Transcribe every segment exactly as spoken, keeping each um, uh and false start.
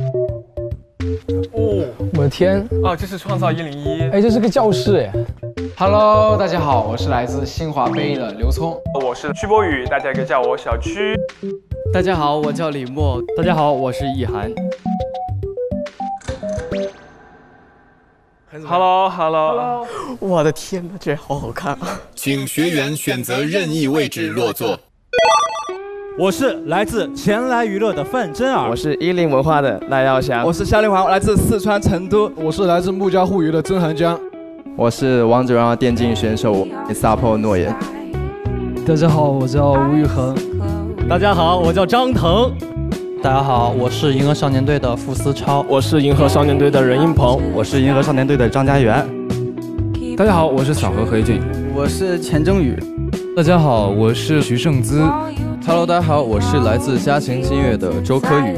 哦， 我的天！ 哦，这是创造一零一。 哎，这是个教室哎。 Hello， 大家好，我是来自新华飞的刘聪。 我是曲波宇，大家可以叫我小曲。 大家好，我叫李默。 大家好，我是易涵。 Hello Hello， 我的天哪，这好好看啊！ 请学员选择任意位置落座。 我是来自前来娱乐的范真儿， 我是一零文化的赖耀祥， 我是肖林华，我来自四川成都， 我是来自木家互娱的曾涵江， 我是王者荣耀电竞选手撒泼诺言。 大家好，我叫吴宇恒。 大家好，我叫张腾。 大家好，我是银河少年队的付思超。 我是银河少年队的任英鹏。 我是银河少年队的张家元。 大家好，我是小何何一俊。 我是钱征宇。 大家好，我是徐胜姿。 Hello， 大家好，我是来自嘉行金乐的周柯宇。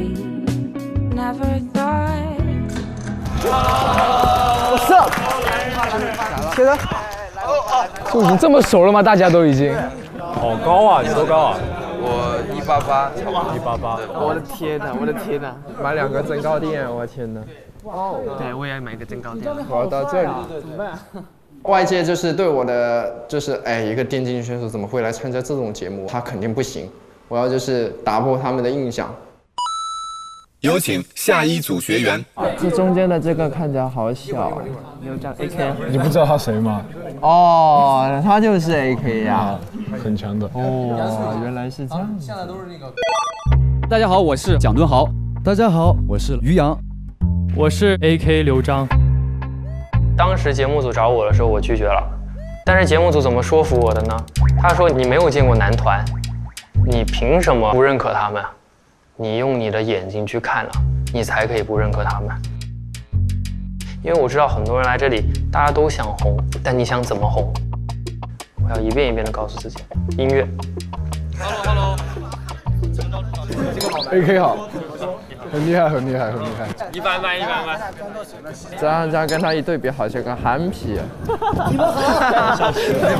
What's up？ 铁的， 就已经这么熟了吗？大家都已经。 好高啊！你多高啊？ 我一八八， 一八八。 我的天哪！我的天哪！ 买两个增高垫，我的天哪！ 哦， 对，我也要买一个增高垫。 我要到这里， 怎么办？ 外界就是对我的就是哎，一个电竞选手怎么会来参加这种节目？他肯定不行。我要就是打破他们的印象。 有请下一组学员。 这中间的这个看起来好小啊！你有叫 A K？ 你不知道他谁吗？ 哦，他就是 A K 呀， 很强的。 哦，原来是这样。 现在都是那个。 大家好，我是蒋敦豪。 大家好，我是于洋。 我是 A K 刘璋。 当时节目组找我的时候，我拒绝了，但是节目组怎么说服我的呢？他说你没有见过男团，你凭什么不认可他们？你用你的眼睛去看了，你才可以不认可他们。因为我知道很多人来这里，大家都想红，但你想怎么红？我要一遍一遍地告诉自己，音乐。 Hello Hello。A K 好。很厉害，很厉害，很厉害。 一般般，一般般。 这样这样跟他一对比，好像个憨皮。 你们好。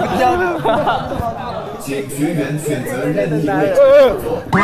请学员选择任意位置。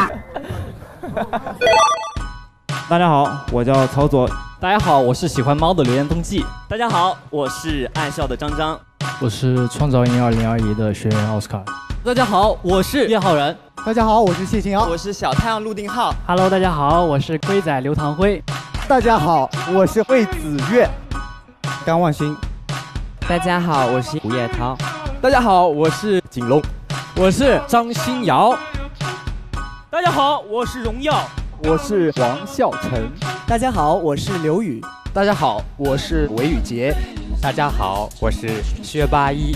大家好，我叫曹佐。 大家好，我是喜欢猫的刘岩冬季。大家好，我是爱笑的张张。 我是创造营二零二一的学员奥斯卡。 大家好，我是叶浩然。 大家好，我是谢清瑶。 我是小太阳陆定浩。 Hello， 大家好，我是龟仔刘唐辉。 大家好，我是魏子越。 甘万兴。 大家好，我是吴叶涛。 大家好，我是景龙。 我是张新瑶。 大家好，我是荣耀。 我是王孝成。 大家好，我是刘宇。 大家好，我是韦宇杰。 大家好，我是薛八一。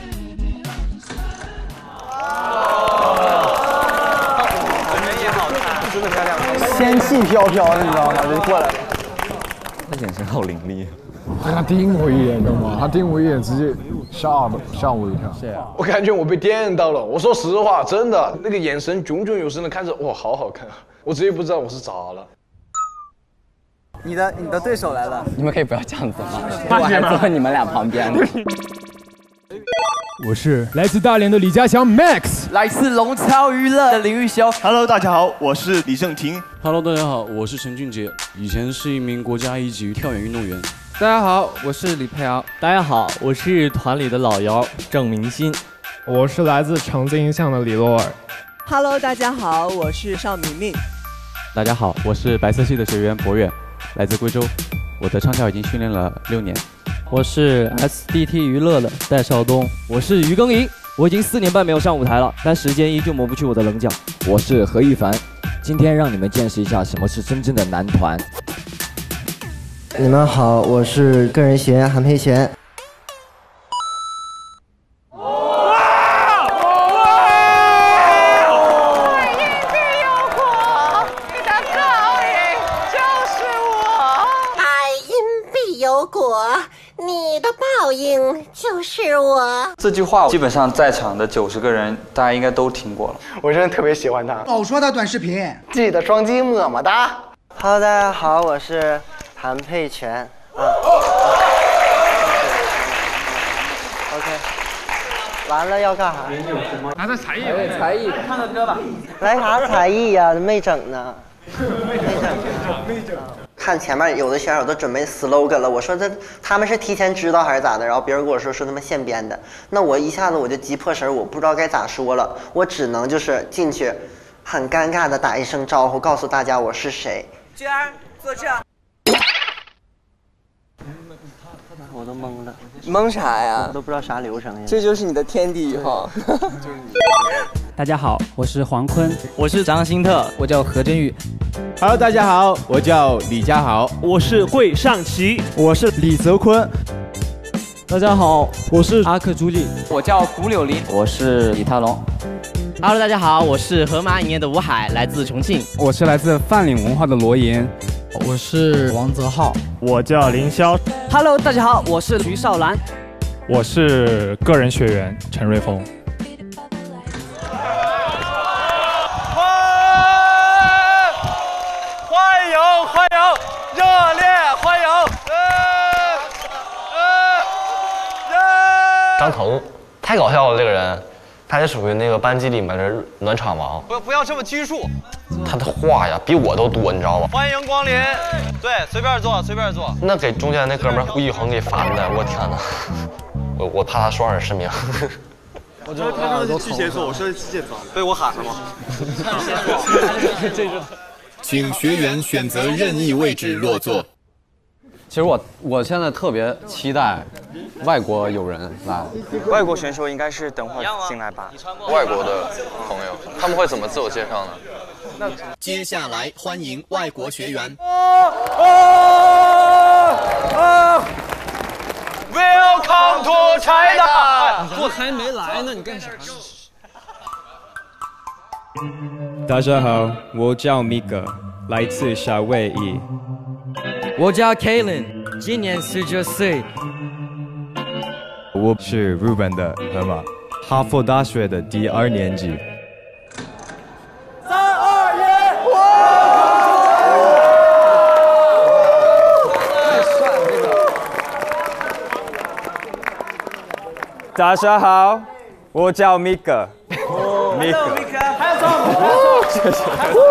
仙气飘飘的，你知道吗？就过来了。 他眼神好凌厉。 他盯我一眼，干嘛？他盯我一眼，直接吓吓我一跳。 是啊。 我感觉我被电到了。我说实话，真的，那个眼神炯炯有神的看着，哇，好好看啊！我直接不知道我是咋了。 你的你的对手来了。 你们可以不要这样子吗？我还坐你们俩旁边呢。 我是来自大连的李家祥 Max， 来自龙超娱乐的林玉修。 Hello， 大家好，我是李胜廷。 Hello， 大家好，我是陈俊杰，以前是一名国家一级跳远运动员。 大家好，我是李佩瑶。 大家好，我是团里的老姚郑明鑫。 我是来自橙子印象的李洛尔。 Hello， 大家好，我是邵明明。 大家好，我是白色系的学员博远，来自贵州，我的唱跳已经训练了六年。 我是 S D T 娱乐的戴少东。 我是于耕耘，我已经四年半没有上舞台了，但时间依旧磨不去我的棱角。 我是何一凡，今天让你们见识一下什么是真正的男团。 你们好，我是个人学员韩佩璇。 就是我。 这句话基本上在场的九十个人，大家应该都听过了。 我真的特别喜欢他。 老说他短视频， 记得双击么么哒。 Hello， 大家好，我是韩佩璇。啊。OK。完了要干啥？ 拿着才艺， 才艺， 唱个歌吧。来啥才艺呀？没整呢。 没整， 看前面有的选手都准备 slogan 了，我说这他们是提前知道还是咋的？然后别人跟我说说他们现编的，那我一下子我就急破神，我不知道该咋说了，我只能就是进去，很尴尬的打一声招呼，告诉大家我是谁。 娟儿，坐这。 我都懵了， 懵啥呀？ 我都不知道啥流程呀。 这就是你的天敌哈。 大家好，我是黄坤， 我是张新特， 我叫何振宇。 Hello， 大家好，我叫李佳豪， 我是桂尚奇， 我是李泽坤。 大家好，我是阿克朱莉， 我叫古柳林， 我是李泰龙。 Hello， 大家好，我是河马影业的吴海，来自重庆。 我是来自泛岭文化的罗岩。 我是王泽浩， 我叫林霄。 Hello， 大家好，我是徐少兰， 我是个人学员陈瑞峰。 欢迎欢迎，热烈欢迎！呃呃张腾太搞笑了，这个人，他也属于那个班级里面的暖场王。 不不要这么拘束。 他的话呀，比我都多，你知道吗？ 欢迎光临，对，随便坐，随便坐。 那给中间那哥们儿胡一恒给烦的，我天哪！我我怕他双耳失明。 我说他说是巨蟹座，我说是巨蟹座， 被我喊了吗？ 这是。 请学员选择任意位置落座。 其实我我现在特别期待外国友人来。 外国选手应该是等会儿进来吧？ 外国的朋友，他们会怎么自我介绍呢？ 那接下来欢迎外国学员。 Welcome to China。 我还没来呢，你干啥？ 大家好，我叫米格，来自夏威夷。 我叫 Kalen， 今年十九岁。 我是日本的河马，哈佛大学的第二年级。 三二一， 太帅了这个！大家好，我叫米格。米格。谢谢。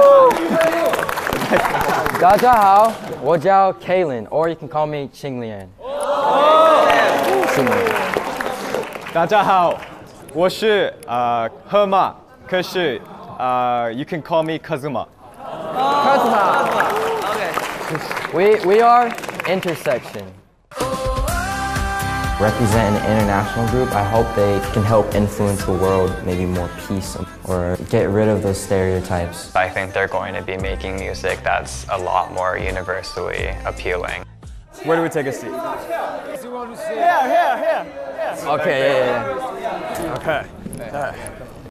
大家好，我叫 Kalen，or you can call me Qinglian。 大家好，我是呃河马，可是呃 you can call me Kazuma。 Kazuma。Okay. We we are intersection. Represent an international group, I hope they can help influence the world, maybe more peace, or get rid of those stereotypes. I think they're going to be making music that's a lot more universally appealing. Where do we take a seat? Here, here, here. Okay, yeah, yeah, yeah. Okay. All right.